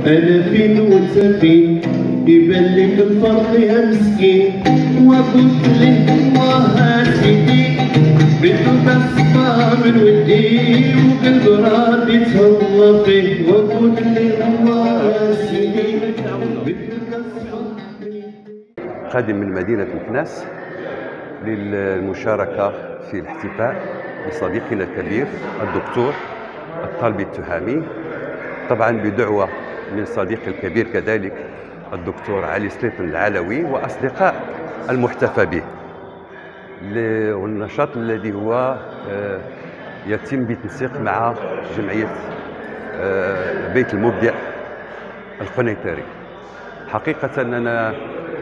انا فين وانت فين، يبان لك الفرق يا مسكين. وقلت لك الله سيدي بدو تصفى من ودي، وقلب راضي تهلا فيه. وقلت لك الله سيدي بدو تصفى. قادم من مدينة مكناس للمشاركة في الاحتفاء بصديقنا الكبير الدكتور الطالبي التهامي، طبعا بدعوة من صديقي الكبير كذلك الدكتور علي سليطن العلوي وأصدقاء المحتفى به. والنشاط الذي هو يتم بالتنسيق مع جمعية بيت المبدع القنيطري. حقيقة أنا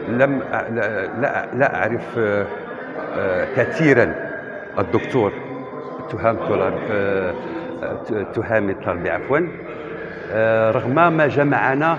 لا أعرف كثيرا الدكتور تهامي الطالبي عفوا، رغم ما جمعنا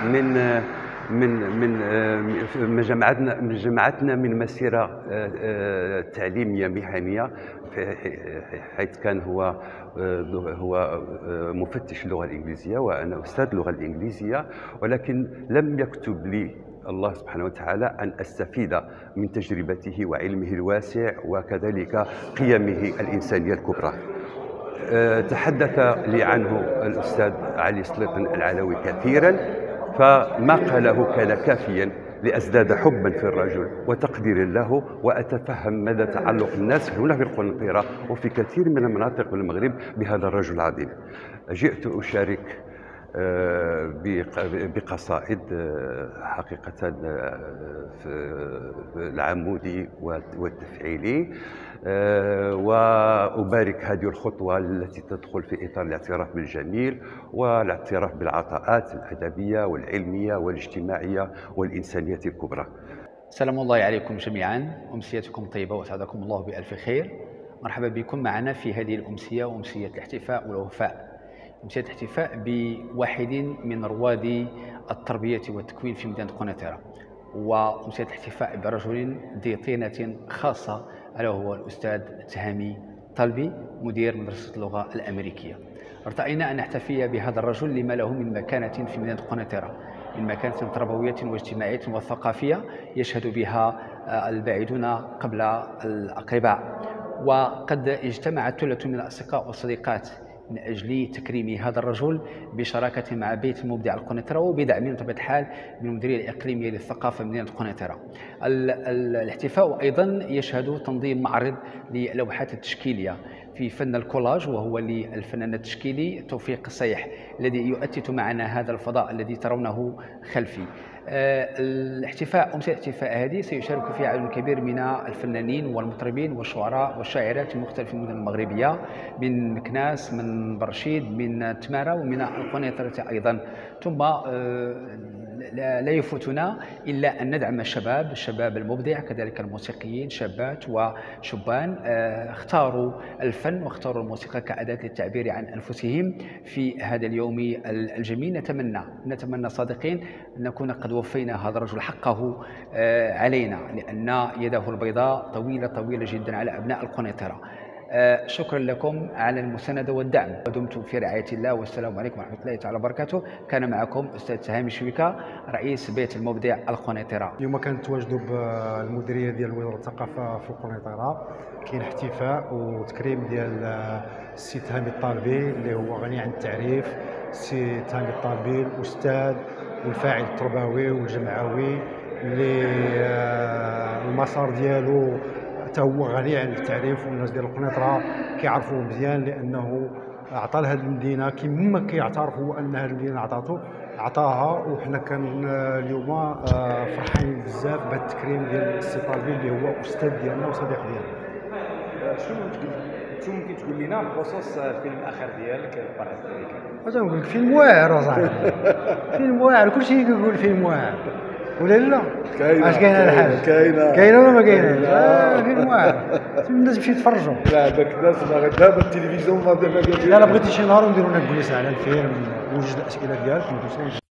ما جمعتنا من مسيرة تعليمية مهنية، حيث كان هو مفتش اللغة الإنجليزية وأنا أستاذ اللغة الإنجليزية، ولكن لم يكتب لي الله سبحانه وتعالى أن أستفيد من تجربته وعلمه الواسع وكذلك قيمه الإنسانية الكبرى. تحدث لي عنه الأستاذ علي سليطن العلوي كثيرا، فما قاله كان كافيا لأزداد حبا في الرجل وتقديرا له، وأتفهم مدى تعلق الناس هنا في القنيطرة وفي كثير من المناطق من المغرب بهذا الرجل العظيم. جئت أشارك بقصائد حقيقة العمودي والتفعيلي، وأبارك هذه الخطوة التي تدخل في إطار الاعتراف بالجميل والاعتراف بالعطاءات الأدبية والعلمية والاجتماعية والإنسانية الكبرى. سلام الله عليكم جميعا، أمسيتكم طيبة وأسعدكم الله بألف خير. مرحبا بكم معنا في هذه الأمسية وأمسية الاحتفاء والوفاء. أمسية الاحتفاء بواحد من رواد التربية والتكوين في مدينة القنيطرة، وأمسية الاحتفاء برجل ذي طينة خاصة ألا وهو الأستاذ تهامي الطالبي مدير مدرسة اللغة الأمريكية. ارتأينا أن نحتفي بهذا الرجل لما له من مكانة في مدينة القنيطرة، من مكانة تربوية واجتماعية وثقافية يشهد بها البعيدون قبل الأقرباء. وقد اجتمعت ثلة من الأصدقاء والصديقات من أجل تكريم هذا الرجل بشراكة مع بيت المبدع القنيطرة وبدعم بطبيعة الحال من المديرية الإقليمية للثقافة مدينة القنيطرة. الاحتفاء أيضا يشهد تنظيم معرض للوحات التشكيلية في فن الكولاج، وهو للفنان التشكيلي توفيق الصيح الذي يؤتت معنا هذا الفضاء الذي ترونه خلفي. أمسية الاحتفاء هذه سيشارك فيها عدد كبير من الفنانين والمطربين والشعراء والشاعرات في مختلف المدن المغربية، من مكناس، من برشيد، من تمارة، ومن القنيطرة أيضا. ثم لا يفوتنا إلا أن ندعم الشباب المبدع، كذلك الموسيقيين شابات وشبان اختاروا الفن واختاروا الموسيقى كأداة للتعبير عن أنفسهم في هذا اليوم الجميل. نتمنى صادقين أن نكون قد وفينا هذا الرجل حقه علينا، لأن يده البيضاء طويلة جدا على أبناء القنيطرة. شكرا لكم على المساندة والدعم، ودمتم في رعاية الله، والسلام عليكم ورحمة الله تعالى وبركاته. كان معكم أستاذ تهامي شويكة رئيس بيت المبدع القنيطرة. اليوم كنتواجدوا بالمديرية ديال وزارة الثقافة في القنيطرة، كاين احتفاء وتكريم ديال السي تهامي الطالبي اللي هو غني عن التعريف. السي تهامي الطالبي الأستاذ والفاعل التربوي والجمعوي اللي المسار ديالو حتى هو غني عن التعريف، والناس ديال القنيطرة كيعرفوه مزيان لأنه أعطى لهذه المدينة كما كيعترف هو أن هذه المدينة عطاها. وحنا كان اليوم فرحانين بزاف بهذا التكريم ديال السي طالبي اللي هو أستاذ ديالنا وصديق ديالنا. شنو ممكن تقول لنا بخصوص الفيلم الاخير ديالك الفرح الذكري؟ تنقول لك فيلم واعر اصاحبي، فيلم واعر، كلشي كيقول فيلم واعر ولا لا؟ اش كاينه الحال؟ كاينه ولا ما كايناش؟ فيلم واعر، الناس تمشي تفرجوا. لا داك الناس دابا التلفزيون ما لا بغيتي شي نهار نديروا لنا جلسه على الفيلم وجوج الاسئله ديالك.